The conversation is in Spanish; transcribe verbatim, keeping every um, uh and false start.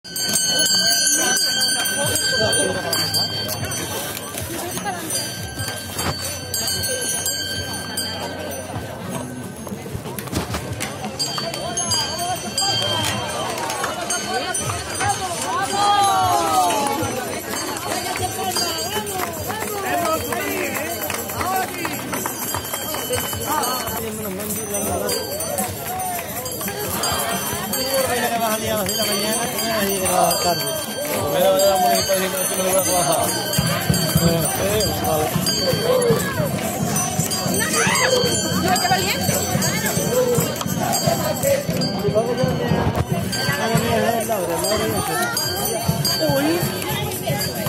De la mañana y de la tarde. Primero era muy diciendo que no iba a trabajar. Bueno, eh, vale. ¿No qué valiente? Uy.